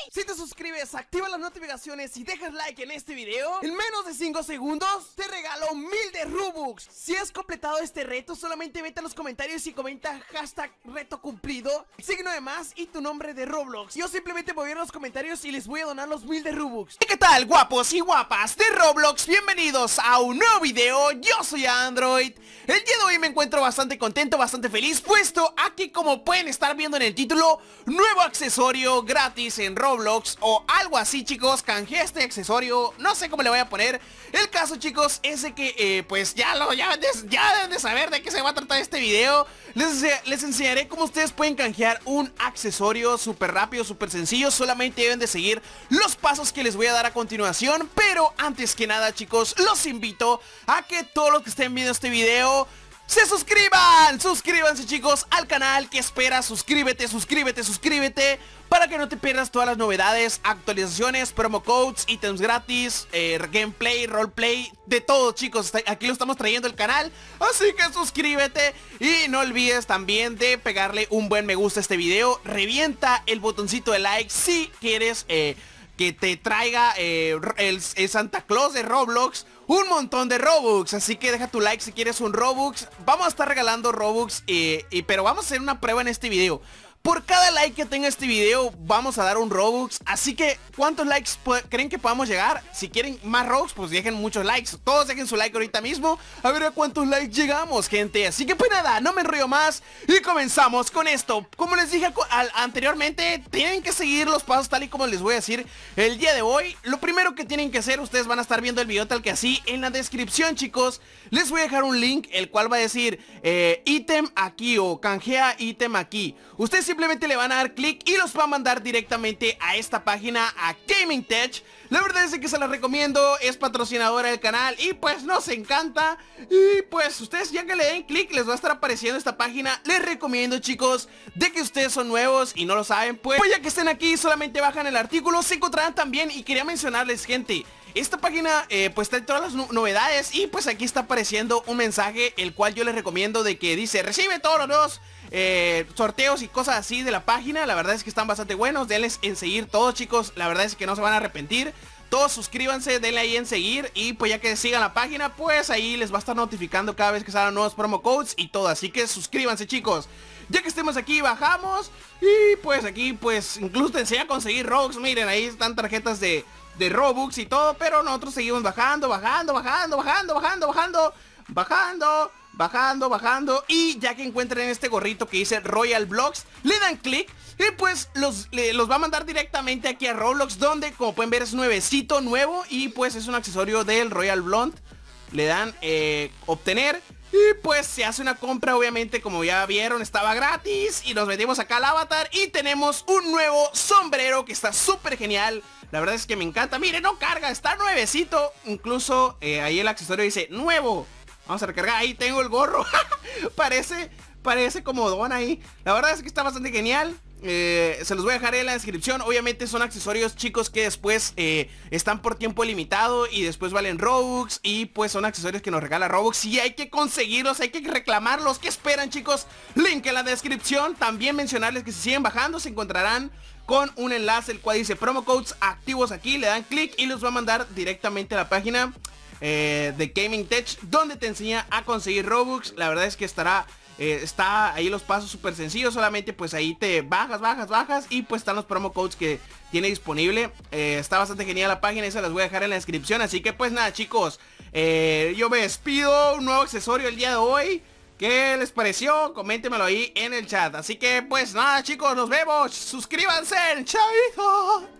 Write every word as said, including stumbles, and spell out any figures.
Si te suscribes, activa las notificaciones y dejas like en este video, en menos de cinco segundos te regalo mil de Robux. Si has completado este reto, solamente vete a los comentarios y comenta hashtag reto cumplido, signo de más y tu nombre de Roblox. Yo simplemente voy a ir a los comentarios y les voy a donar los mil de Robux. ¿Qué tal, guapos y guapas de Roblox? Bienvenidos a un nuevo video. Yo soy Android. El día de hoy me encuentro bastante contento, bastante feliz, puesto aquí, como pueden estar viendo en el título, nuevo accesorio gratis en Roblox o algo así, chicos. Canjeé este accesorio, no sé cómo le voy a poner. El caso, chicos, es de que eh, pues ya lo ya, ya deben de saber de qué se va a tratar este video. Les, les enseñaré cómo ustedes pueden canjear un accesorio súper rápido, súper sencillo. Solamente deben de seguir los pasos que les voy a dar a continuación. Pero antes que nada, chicos, los invito a que todos los que estén viendo este video se suscriban. Suscríbanse, chicos, al canal. ¿Qué esperas? Suscríbete, suscríbete, suscríbete, para que no te pierdas todas las novedades, actualizaciones, promo codes, ítems gratis, eh, gameplay, roleplay, de todo, chicos. Aquí lo estamos trayendo el canal, así que suscríbete. Y no olvides también de pegarle un buen me gusta a este video. Revienta el botoncito de like si quieres eh, que te traiga eh, el, el Santa Claus de Roblox un montón de Robux. Así que deja tu like si quieres un Robux. Vamos a estar regalando Robux, eh, y, pero vamos a hacer una prueba en este video. Por cada like que tenga este video vamos a dar un Robux. Así que, ¿cuántos likes creen que podamos llegar? Si quieren más Robux, pues dejen muchos likes. Todos dejen su like ahorita mismo. A ver a cuántos likes llegamos, gente. Así que pues nada, no me enrollo más y comenzamos con esto. Como les dije anteriormente, tienen que seguir los pasos tal y como les voy a decir el día de hoy. Lo primero que tienen que hacer, ustedes van a estar viendo el video tal que así. En la descripción, chicos, les voy a dejar un link, el cual va a decir eh, ítem aquí o canjea ítem aquí. Ustedes simplemente le van a dar clic y los va a mandar directamente a esta página, a Gaming Tech. La verdad es que se la recomiendo, es patrocinadora del canal y pues nos encanta. Y pues ustedes ya que le den clic les va a estar apareciendo esta página. Les recomiendo, chicos, de que ustedes son nuevos y no lo saben, pues, pues ya que estén aquí solamente bajan el artículo, se encontrarán también. Y quería mencionarles, gente, esta página eh, pues trae todas las no novedades. Y pues aquí está apareciendo un mensaje, el cual yo les recomiendo, de que dice: recibe todos los nuevos eh, sorteos y cosas así de la página. La verdad es que están bastante buenos. Denles en seguir todos, chicos. La verdad es que no se van a arrepentir. Todos suscríbanse, denle ahí en seguir. Y pues ya que sigan la página, pues ahí les va a estar notificando cada vez que salgan nuevos promo codes y todo. Así que suscríbanse, chicos. Ya que estemos aquí, bajamos. Y pues aquí pues incluso te enseña a conseguir Robux. Miren, ahí están tarjetas de de Robux y todo, pero nosotros seguimos bajando, bajando, bajando, bajando, bajando, bajando, bajando, bajando, bajando. Y ya que encuentren este gorrito que dice Royal Blocks, le dan clic y pues los, le, los va a mandar directamente aquí a Roblox, donde como pueden ver es nuevecito, nuevo. Y pues es un accesorio del Royal Blonde. Le dan eh, obtener. Y pues se hace una compra, obviamente, como ya vieron, estaba gratis. Y nos metimos acá al avatar y tenemos un nuevo sombrero que está súper genial. La verdad es que me encanta. Miren, no carga, está nuevecito. Incluso eh, ahí el accesorio dice nuevo. Vamos a recargar, ahí tengo el gorro. Parece, parece comodón ahí. La verdad es que está bastante genial. Eh, se los voy a dejar en la descripción. Obviamente son accesorios, chicos, que después eh, están por tiempo limitado y después valen Robux. Y pues son accesorios que nos regala Robux y hay que conseguirlos, hay que reclamarlos. ¿Qué esperan, chicos? Link en la descripción. También mencionarles que si siguen bajando se encontrarán con un enlace, el cual dice promo codes activos aquí. Le dan clic y los va a mandar directamente a la página eh, de Gaming Tech, donde te enseña a conseguir Robux. La verdad es que estará Eh, está ahí los pasos súper sencillos. Solamente pues ahí te bajas, bajas, bajas. Y pues están los promo codes que tiene disponible. eh, Está bastante genial la página y se las voy a dejar en la descripción. Así que pues nada, chicos, eh, yo me despido. Un nuevo accesorio el día de hoy. ¿Qué les pareció? Coméntemelo ahí en el chat. Así que pues nada, chicos, nos vemos. Suscríbanse. Chaito.